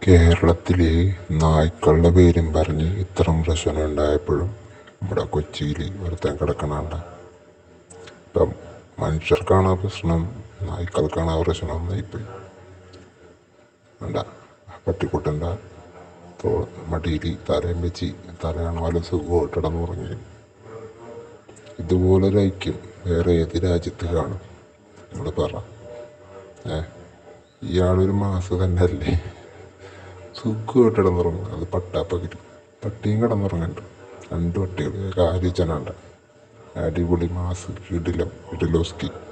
കേരളത്തിൽ നായ്ക്കളുടെ പേരും പറഞ്ഞ് ഇത്രയും പ്രശ്നം ഉണ്ടായപ്പോഴും ഇവിടെ കൊച്ചിയിൽ ഒരുത്തൻ കിടക്കണണ്ട. ഇപ്പം മനുഷ്യർക്കാണ് പ്രശ്നം, നായ്ക്കൾക്കാണ് പ്രശ്നം എന്നായിപ്പോയി. വേണ്ട, പട്ടിക്കുട്ടൻ്റെ മടിയിൽ തലയും വെച്ച് തലയാണ് വല്ല സുഖമായിട്ട് കിടന്നുറങ്ങി. ഇതുപോലൊരു ഐക്യം വേറെ ഏത് രാജ്യത്ത് കാണും? നിങ്ങൾ പറ. ഇയാളൊരു മാസം തന്നെ അല്ലേ സുഖമായിട്ട് കിടന്നുറങ്ങും. അത് പട്ടാപ്പകിരി പട്ടിയും കിടന്നുറങ്ങുന്നുണ്ട്. 2 പട്ടികൾ കാര്യച്ചനാണ്ട. അടിപൊളി മാസ് ഇഡിലോസ്കി.